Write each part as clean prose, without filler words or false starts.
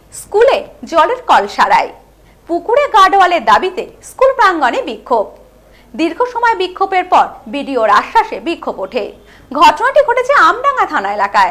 স্কুলে জলের কল সারাই, পুকুরে গার্ডওয়ালের দাবিতে স্কুল প্রাঙ্গণে বিক্ষোভ। দীর্ঘ সময় বিক্ষোভের পর বিডিওর আশ্বাসে বিক্ষোভ ওঠে। ঘটনাটি ঘটেছে আমডাঙ্গা থানা এলাকায়।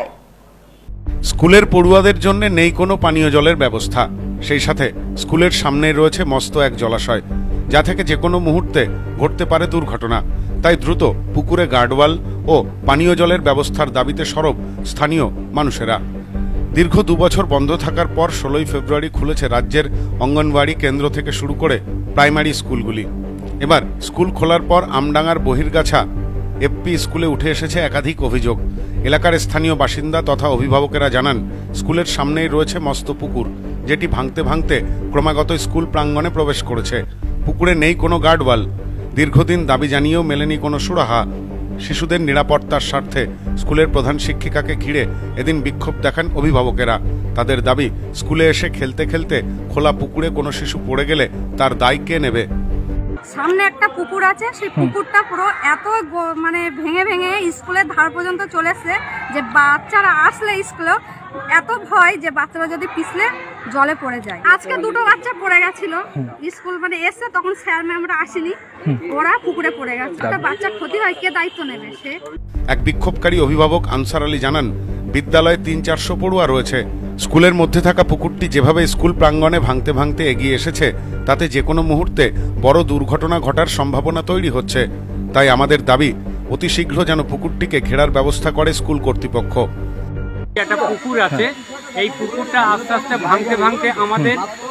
স্কুলের পড়ুয়াদের জন্য নেই কোনো পানীয় জলের ব্যবস্থা, সেই সাথে স্কুলের সামনে রয়েছে মস্ত এক জলাশয়, যা থেকে যে কোনো মুহূর্তে ঘটতে পারে দুর্ঘটনা। তাই দ্রুত পুকুরে গার্ডওয়াল ও পানীয় জলের ব্যবস্থার দাবিতে সরব স্থানীয় মানুষেরা। দীর্ঘ 2 বছর বন্ধ থাকার পর 16ই ফেব্রুয়ারি খুলেছে রাজ্যের অঙ্গনওয়াড়ি কেন্দ্র থেকে শুরু করে প্রাইমারি স্কুলগুলি। এবার স্কুল খোলার পর আমডাঙ্গার বহিরগাছা এফপি স্কুলে উঠে এসেছে একাধিক অভিযোগ। এলাকার স্থানীয় বাসিন্দা তথা অভিভাবকেরা জানান, স্কুলের সামনেই রয়েছে মস্ত পুকুর, যেটি ভাঙতে ভাঙতে ক্রমাগত স্কুল প্রাঙ্গণে প্রবেশ করেছে। পুকুরে নেই কোনো গার্ডওয়াল। দীর্ঘদিন দাবি জানিয়েও মেলেনি কোনো সুরাহা। শিশুদের নিরাপত্তার স্বার্থে স্কুলের প্রধান শিক্ষিকাকে ঘিরে এদিন বিক্ষোভ দেখান অভিভাবকেরা। তাদের দাবি, স্কুলে এসে খেলতে খেলতে খোলা পুকুরে কোনো শিশু পড়ে গেলে তার দায় কে নেবে। সামনে একটা পুকুর আছে, সেই পুকুরটা পুরো এত ভেঙে ভেঙে স্কুলের ধার পর্যন্ত চলেছে যে বাচ্চারা আসলে স্কুলে এত ভয় যে বাচ্চারা যদি পিছলে জলে পড়ে যায়। আজকে 2টো বাচ্চা পড়ে গেছিল, স্কুল এসছে তখন স্যার ম্যামরা আসেনি, ওরা পুকুরে পড়ে গেছে। একটা বাচ্চা ক্ষতি হয়, কে দায়িত্ব নেবে? সে এক বিক্ষোভকারী অভিভাবক আনসার আলী জানান, বিদ্যালয়ে 300-400 পড়ুয়া রয়েছে। স্কুলের মধ্যে থাকা পুকুরটি যেভাবে স্কুল প্রাঙ্গণে ভাঙতে ভাঙতে এগিয়ে এসেছে, তাতে যে কোনো মুহূর্তে বড় দুর্ঘটনা ঘটার সম্ভাবনা তৈরি হচ্ছে। তাই আমাদের দাবি, অতি শীঘ্র যেন পুকুরটিকে ঘেরার ব্যবস্থা করে স্কুল কর্তৃপক্ষ। একটা পুকুর আছে, এই পুকুরটা আস্তে আস্তে ভাঙতে ভাঙতে আমাদের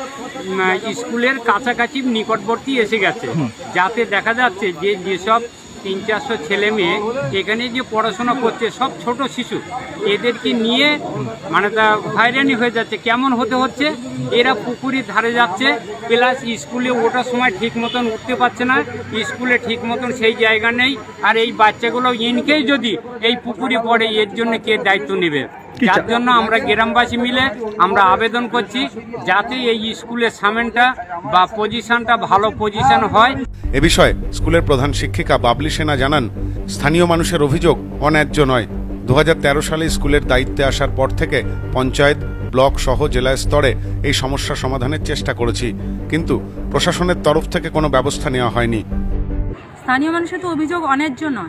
স্কুলের কাছাকাছি নিকটবর্তী এসে গেছে, যাতে দেখা যাচ্ছে যে যেসব 300-400 ছেলে মেয়ে এখানে যে পড়াশোনা করছে, সব ছোট শিশু, এদেরকে নিয়ে তা হয়রানি হয়ে যাচ্ছে। কেমন হতে হচ্ছে, এরা পুকুরের ধারে যাচ্ছে, প্লাস স্কুলে ওঠার সময় ঠিক মতন উঠতে পারছে না, স্কুলে ঠিক মতন সেই জায়গা নেই। আর এই বাচ্চাগুলো ইনকেই যদি এই পুকুরে পড়ে, এর জন্য কে দায়িত্ব নেবে? যার জন্য আমরা গ্রামবাসী মিলে আমরা আবেদন করছি, যাতে এই স্কুলের সামনেটা বা পজিশনটা ভালো পজিশন হয়। এ বিষয়ে স্কুলের প্রধান শিক্ষিকা বাবলি সেনা জানান, স্থানীয় মানুষের অভিযোগ অন্যায্য নয়। 2013 সালে স্কুলের দায়িত্বে আসার পর থেকে পঞ্চায়েত, ব্লক সহ জেলা স্তরে এই সমস্যা সমাধানের চেষ্টা করেছি, কিন্তু প্রশাসনের তরফ থেকে কোনো ব্যবস্থা নেওয়া হয়নি। স্থানীয় মানুষের তো অভিযোগ অন্যায্য নয়।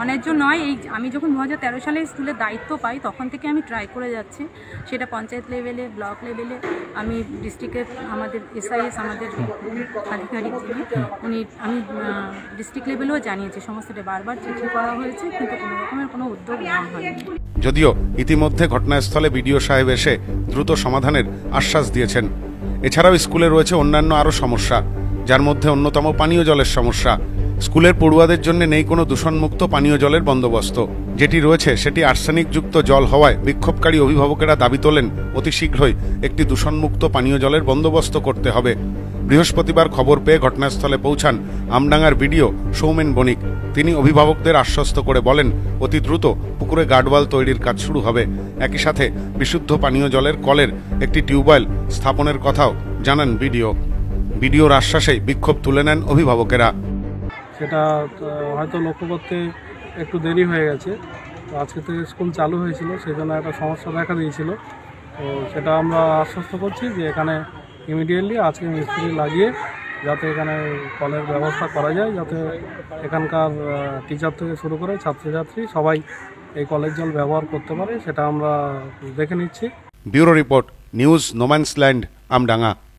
এই আমি যখন 2013 সালে স্কুলের দায়িত্ব পাই, তখন থেকে আমি ট্রাই করে যাচ্ছি, সেটা পঞ্চায়েত লেভেলে, ব্লক লেভেলে, আমি ডিস্ট্রিক্টের আমাদের এসআইএস আমাদের আধিকারিক যিনি আমি ডিস্ট্রিক্ট লেভেলেও জানিয়েছি, সমস্তটা বারবার চিঠি করা হয়েছে, কিন্তু কোনো রকমের কোনো উদ্যোগ নেওয়া হয়নি। যদিও ইতিমধ্যে ঘটনাস্থলে বিডিও সাহেব এসে দ্রুত সমাধানের আশ্বাস দিয়েছেন। এছাড়াও স্কুলে রয়েছে অন্যান্য আরও সমস্যা, যার মধ্যে অন্যতম পানীয় জলের সমস্যা। স্কুলের পড়ুয়াদের জন্য নেই কোনো দূষণমুক্ত পানীয় জলের বন্দোবস্ত। যেটি রয়েছে সেটি আর্সেনিকযুক্ত জল হওয়ায় বিক্ষোভকারী অভিভাবকেরা দাবি তোলেন, অতি শীঘ্রই একটি দূষণমুক্ত পানীয় জলের বন্দোবস্ত করতে হবে। বৃহস্পতিবার খবর পেয়ে ঘটনাস্থলে পৌঁছান আমডাঙ্গার বিডিও সৌমেন বণিক। তিনি অভিভাবকদের আশ্বস্ত করে বলেন, অতি দ্রুত পুকুরে গার্ডওয়াল তৈরির কাজ শুরু হবে। একই সাথে বিশুদ্ধ পানীয় জলের কলের একটি টিউবওয়েল স্থাপনের কথাও জানান বিডিওর আশ্বাসেই বিক্ষোভ তুলে নেন অভিভাবকেরা। সেটা হয়তো লক্ষ্য করতে একটু দেরি হয়ে গেছে। তো আজকে থেকে স্কুল চালু হয়েছিল, সেই জন্য একটা সমস্যা দেখা দিয়েছিল। তো সেটা আমরা আশ্বস্ত করছি যে এখানে ইমিডিয়েটলি আজকে মিস্ত্রি লাগিয়ে যাতে এখানে কলের ব্যবস্থা করা যায়, যাতে এখানকার টিচার থেকে শুরু করে ছাত্রছাত্রী সবাই এই কলের জল ব্যবহার করতে পারে, সেটা আমরা দেখে নিচ্ছি। Bureau report, news no man's land, Amdanga.